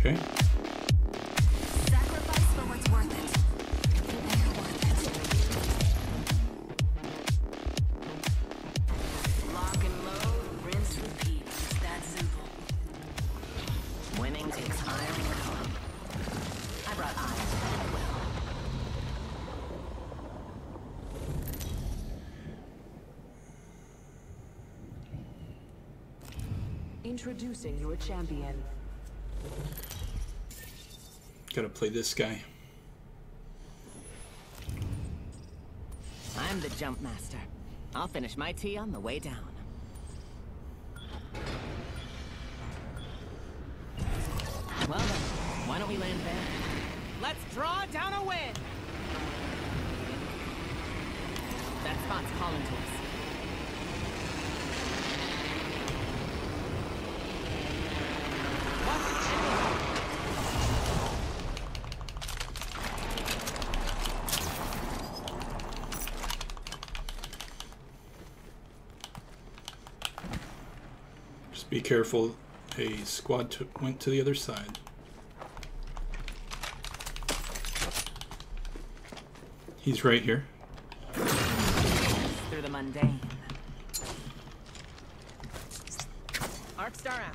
Okay. Sacrifice for what's worth it. They're worth it. Lock and load, rinse, repeat. It's that simple. Winning takes iron will. I brought iron and will. Introducing your champion. Gotta play this guy. I'm the jump master. I'll finish my tea on the way down. Well then, why don't we land there? Let's draw down a win! That spot's calling to us. Just be careful. A squad went to the other side. He's right here. Through the mundane. Arc star out.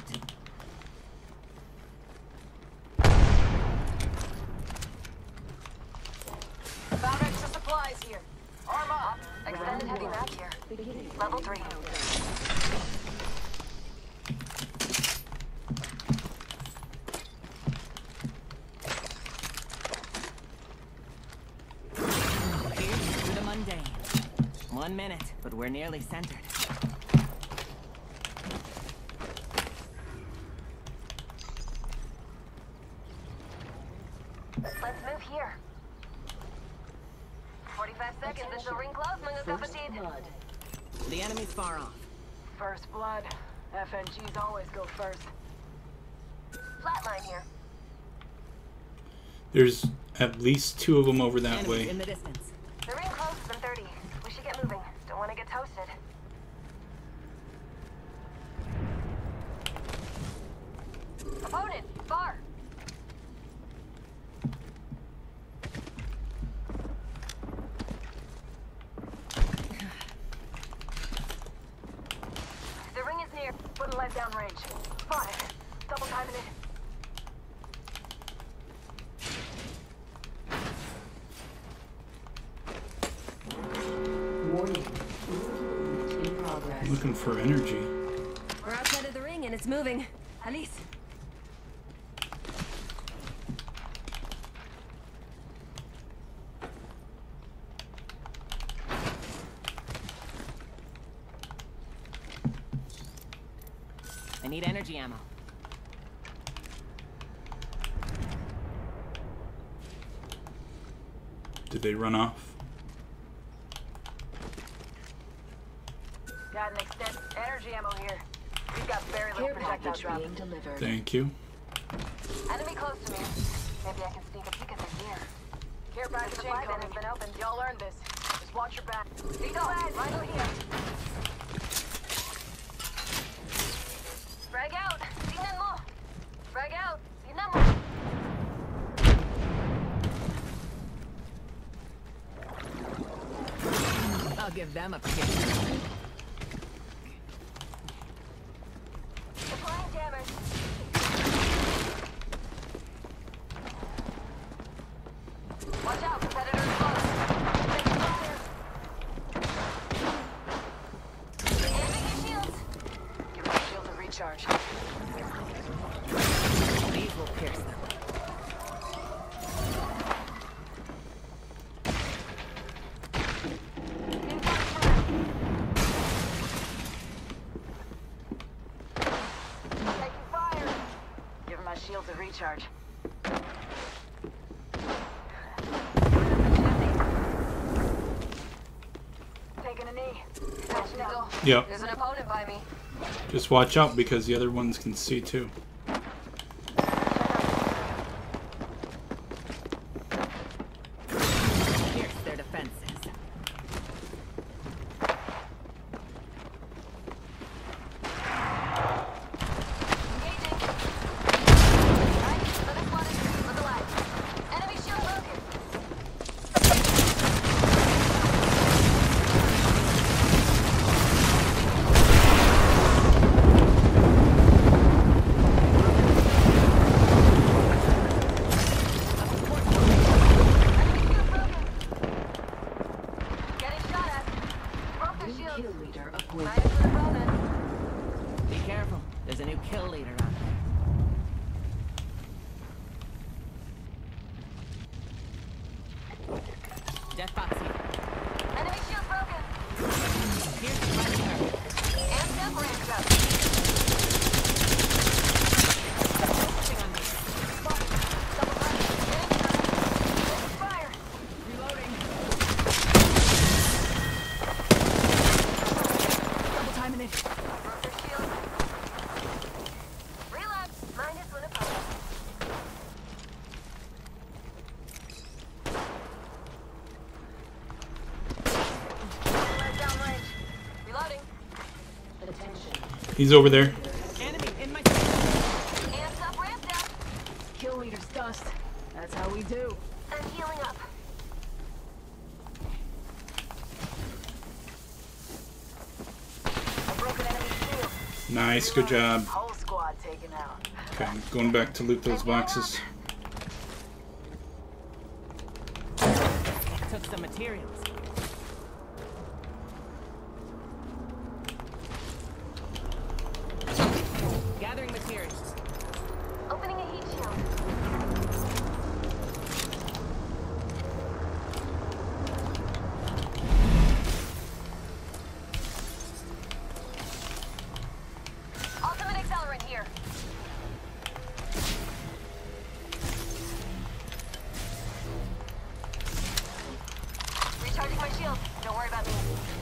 Found extra supplies here. Arm up. Extended heavy mag here. Level 3. Through the mundane. 1 minute, but we're nearly centered. Let's move here. 45 seconds until ring close. First blood. The enemy's far off. First blood. FNGs always go first. Flatline here. There's at least 2 of them over that Enemies way. in the distance. The ring closes in 30. We should get moving. Don't want to get toasted. Opponent, far. The ring is near. Put a lead down range. Spot it. Double timing it. Warning. In progress. Looking for energy. We're outside of the ring and it's moving. Alice. I need energy ammo. Did they run off? Got an extended energy ammo here. We've got very little Care projectile package drop. being delivered. Thank you. Enemy close to me. Maybe I can sneak a peek at their gear. Care package incoming. Has been opened. Y'all learned this. Just watch your back. See the lad right over here. Frag out. Tingnan mo. Frag out. Tingnan mo. I'll give them a kick. Applying damage. Watch out, competitors close. Taking fire. Aiming your shields. Give my shield a recharge. These will pierce them. Taking fire. Give my shields a recharge. Taking a knee. Nickel. Yep. There's an opponent by me. Just watch out because the other ones can see too. Pierce their defenses. Engaging. Right, There's a new kill leader out there. Death box here. Enemy shield broken. Here's the front turret. Amped up, ramped up. Pushing on me. Double left. Enemy turret. Fire. Reloading. Double timing it. Broke their shield. Reload. Minus one opponent. Reload downrange. Reloading. Attention. He's over there. Enemy in my Amped up, ramped up. Kill leader's dust. That's how we do. I'm healing up. A broken enemy shield. Nice, good job. Whole squad taken out. Okay, I'm going back to loot those boxes. took some materials. Gathering materials. Opening a heat shield. Ultimate accelerant here. Recharging my shield. Don't worry about me.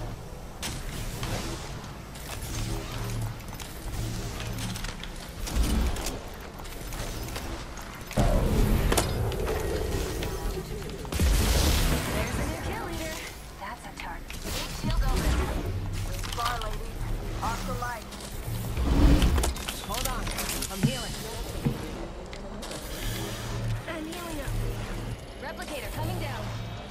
There's a new kill leader. That's a target. Heat shield open. Far, lady. Off the light. Hold on. I'm healing. I'm healing up. Replicator coming down.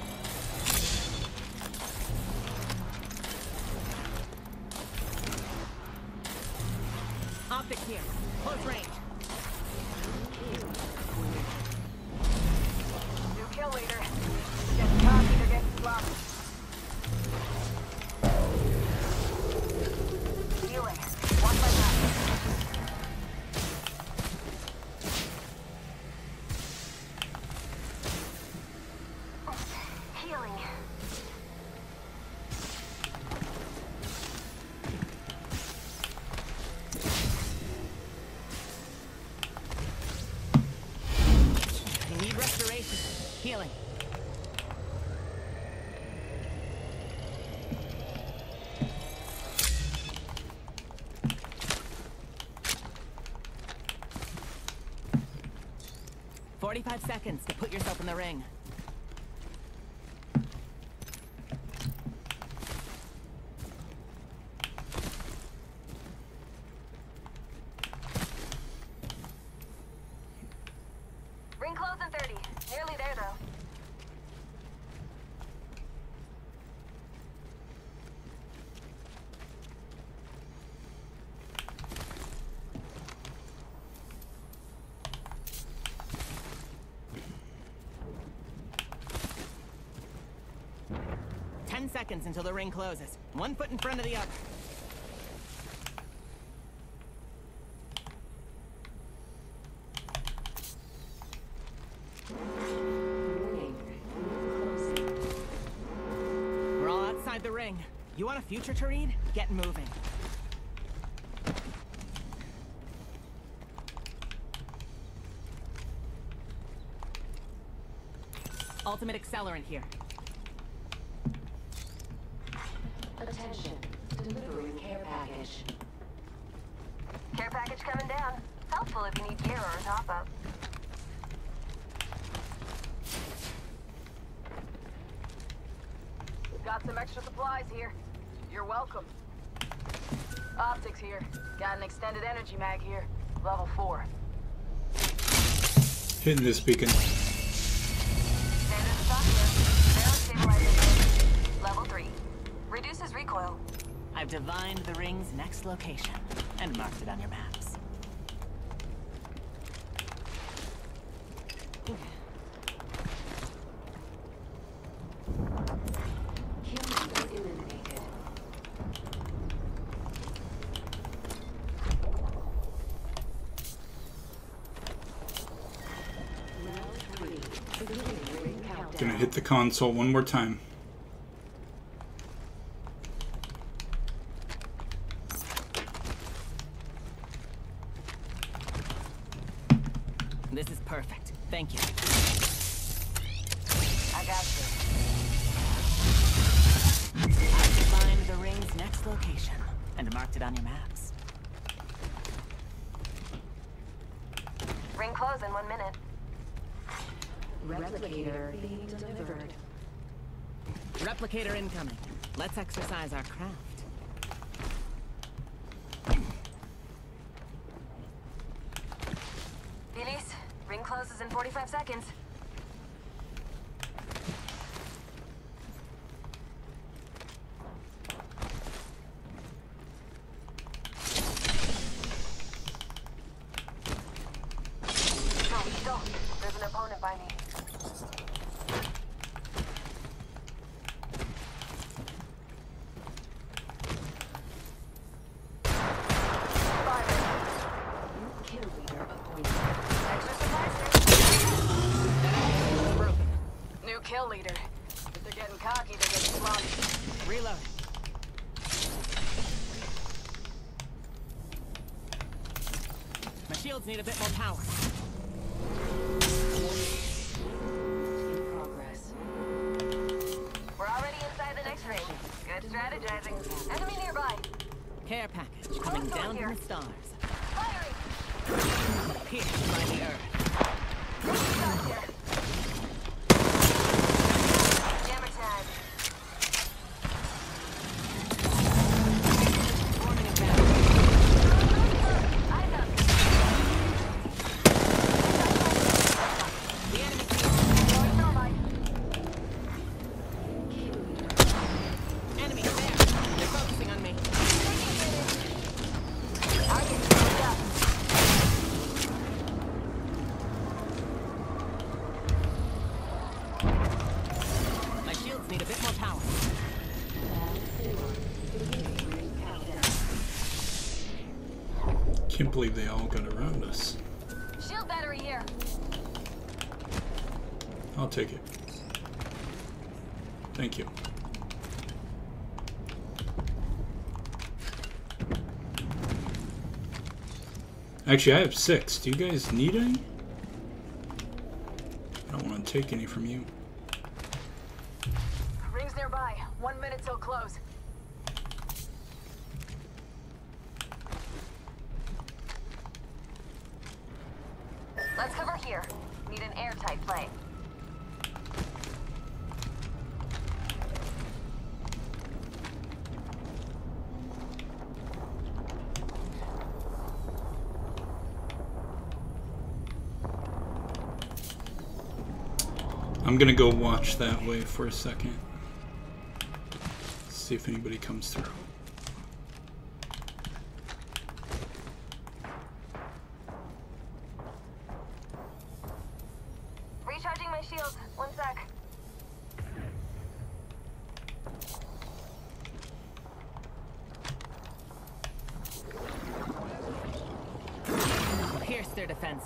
Optics here. Close range. New kill leader. Getting cocky, they're getting sloppy. Healing. Watch my back. Healing. I need restoration. Healing. "45 seconds to put yourself in the ring." Ring close in 30. Nearly there, though. "10 seconds until the ring closes. One foot in front of the other." Ring. Closing. We're all outside the ring. You want a future to read? Get moving. Ultimate accelerant here. Attention. Delivering care package. Care package coming down. Helpful if you need gear or a top-up. Got some extra supplies here. You're welcome. Optics here. Got an extended energy mag here. Level 4. Hitting this beacon. Standard stock here. Barrel stabilizer. Level 3. Reduces recoil. I've divined the ring's next location and marked it on your maps. Kill leader eliminated. Gonna hit the console one more time. This is perfect. Thank you. I got you. I've defined the ring's next location and marked it on your maps. Ring close in 1 minute. Replicator being delivered. Replicator incoming. Let's exercise our craft. Elise, ring closes in 45 seconds. Go. There's an opponent by me. Kill leader appointed. Extra supplies Broken. here. New kill leader. If they're getting cocky, they're getting sloppy. Reload. My shields need a bit more power. In progress. We're already inside the next ring. Good strategizing. Enemy nearby. Care package coming down from the stars. Firing. Pierced by the earth. Shot here. Jammer tag. Forming a battle. Eyes up. The enemy Going thermite. Kill leader. enemy there. They're focusing on me. Target moved up. My shields need a bit more power. Beginning ring countdown. Can't believe they all got around us. Shield battery here. I'll take it. Thank you. Actually, I have 6. Do you guys need any? I don't want to take any from you. Ring's nearby. 1 minute till close. Let's cover here. Need an airtight plane. I'm gonna go watch that way for a second. See if anybody comes through. Recharging my shield. 1 sec. Pierce their defenses.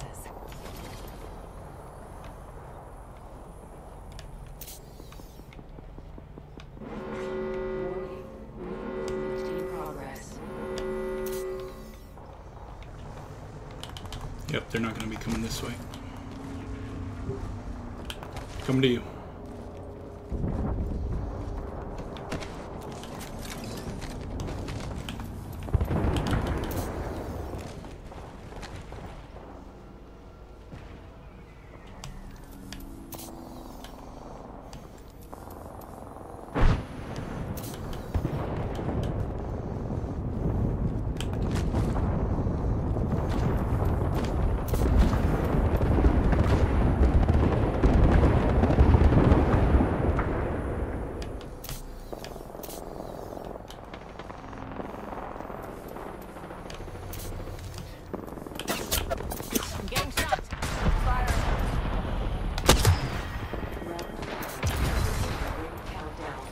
Warning. Movement in progress. Yep, they're not gonna be coming this way. Coming to you. I'm getting shot. Fire. Round 2. Ring countdown.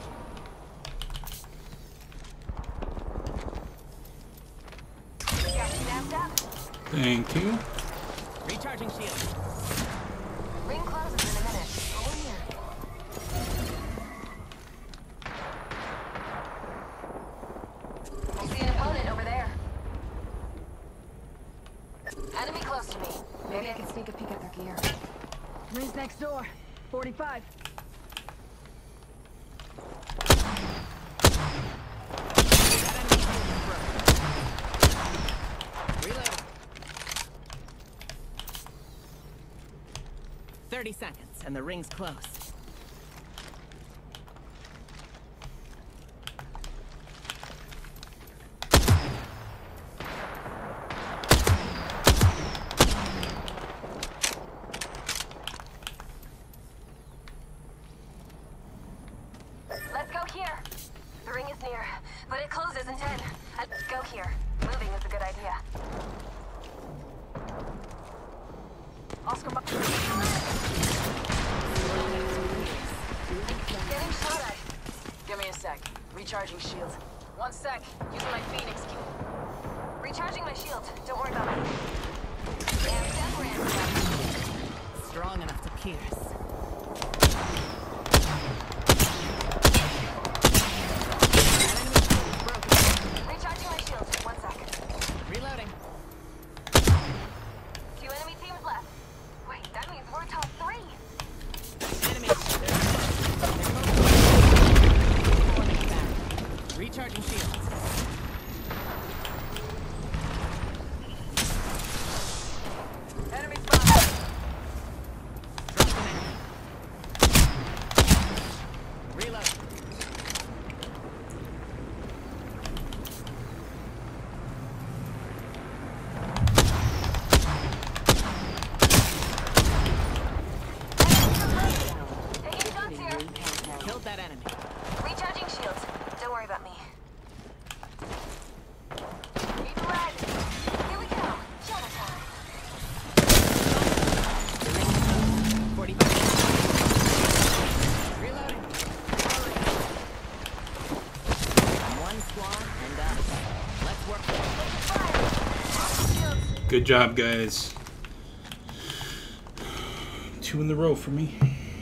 Got snapped up. Thank you. Recharging shield. Ring closes in a minute. Go in here. Enemy close to me. Maybe I can sneak a peek at their gear. Rings next door. 45. That enemy shield is broken. Reload. 30 seconds, and the ring's close. Let's go here. The ring is near, but it closes in 10. Let's go here. Moving is a good idea. Oscar, getting shot at. Give me a sec. Recharging shield. 1 sec. Using my Phoenix key. Recharging my shield. Don't worry about me. Strong enough to pierce. Recharging my shield. 1 sec. Reloading. 2 enemy teams left. Wait, that means we're top 3. Enemy. Recharging shields. Enemy spotted. Dropped an enemy. Reload. Taking shots here. Killed that enemy. Recharging shields. Don't worry about me. Keep red. Here we go. Shadow time. 45. Reloading. One squad and us. Let's work. Fire. Shields. Good job, guys. 2 in the row for me.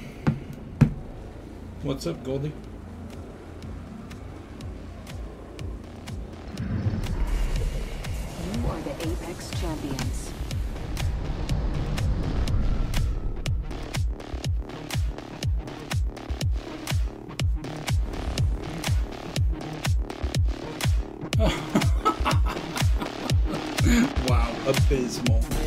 What's up, Goldie? You are the Apex champions. Wow, abysmal.